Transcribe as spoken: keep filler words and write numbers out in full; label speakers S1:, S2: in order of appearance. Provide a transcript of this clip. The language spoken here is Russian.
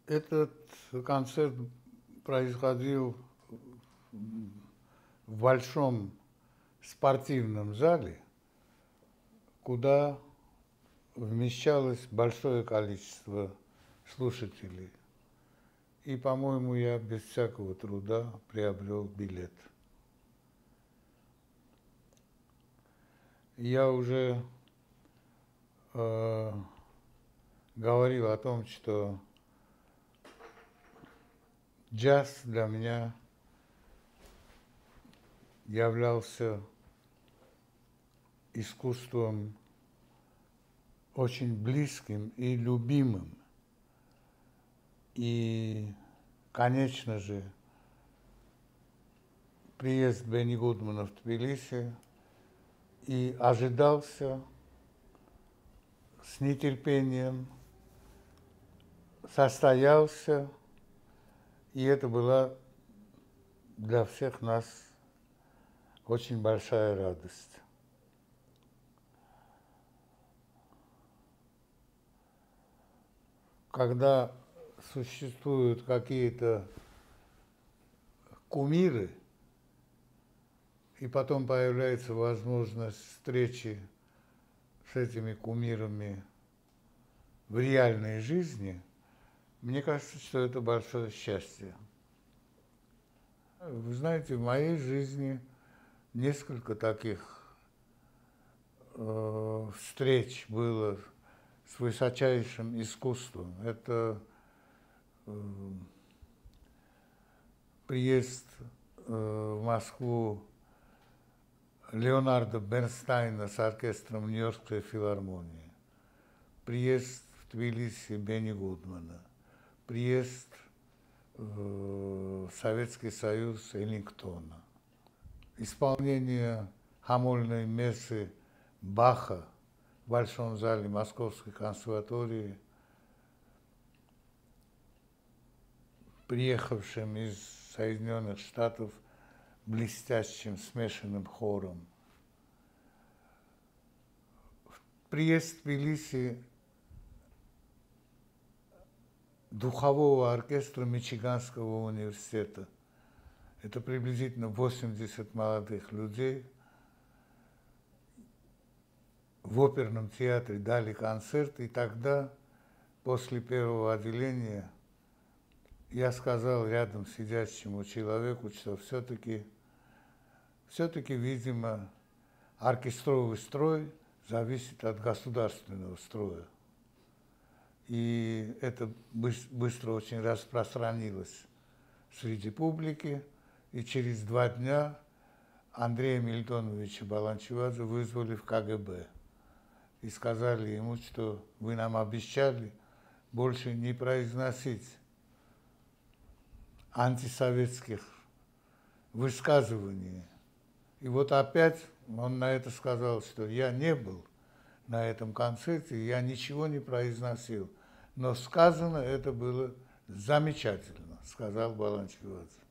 S1: Этот концерт происходил в большом спортивном зале, куда вмещалось большое количество слушателей. И, по-моему, я без всякого труда приобрел билет. Я уже э, говорил о том, что джаз для меня являлся искусством очень близким и любимым. И, конечно же, приезд Бенни Гудмана в Тбилиси и ожидался с нетерпением, состоялся, и это была для всех нас очень большая радость. Когда существуют какие-то кумиры, и потом появляется возможность встречи с этими кумирами в реальной жизни, мне кажется, что это большое счастье. Вы знаете, в моей жизни несколько таких э, встреч было с высочайшим искусством. Это э, приезд э, в Москву Леонарда Бернстайна с оркестром Нью-Йоркской филармонии, приезд в Тбилиси Бенни Гудмана, приезд в Советский Союз Эллингтона, исполнение хамольной мессы Баха в Большом зале Московской консерватории, приехавшим из Соединенных Штатов блестящим смешанным хором. Приезд в Тбилиси духового оркестра Мичиганского университета. Это приблизительно восемьдесят молодых людей. В оперном театре дали концерт, и тогда, после первого отделения, я сказал рядом сидящему человеку, что все-таки, все-таки, видимо, оркестровый строй зависит от государственного строя. И это быстро очень распространилось среди публики, и через два дня Андрея Мильтоновича Баланчевадзе вызвали в ка гэ бэ и сказали ему, что вы нам обещали больше не произносить антисоветских высказываний. И вот опять он на это сказал, что я не был на этом концерте, я ничего не произносил. Но сказано это было замечательно, сказал Баланчевадзе.